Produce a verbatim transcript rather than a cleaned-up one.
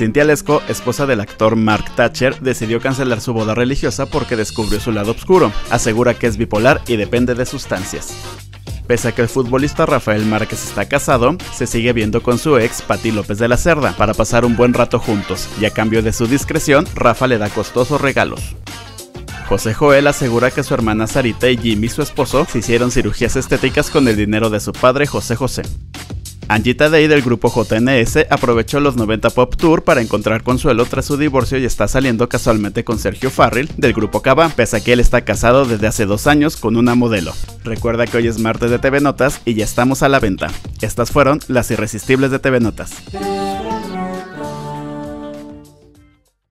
Cynthia Lesco, esposa del actor Mark Thatcher, decidió cancelar su boda religiosa porque descubrió su lado oscuro. Asegura que es bipolar y depende de sustancias. Pese a que el futbolista Rafael Márquez está casado, se sigue viendo con su ex Pati López de la Cerda para pasar un buen rato juntos, y a cambio de su discreción, Rafa le da costosos regalos. José Joel asegura que su hermana Sarita y Jimmy, su esposo, se hicieron cirugías estéticas con el dinero de su padre José José. Angie Tadei del grupo J N S aprovechó los noventa Pop Tour para encontrar consuelo tras su divorcio y está saliendo casualmente con Sergio Farril del grupo Cabá, pese a que él está casado desde hace dos años con una modelo. Recuerda que hoy es martes de T V Notas y ya estamos a la venta. Estas fueron las irresistibles de T V Notas.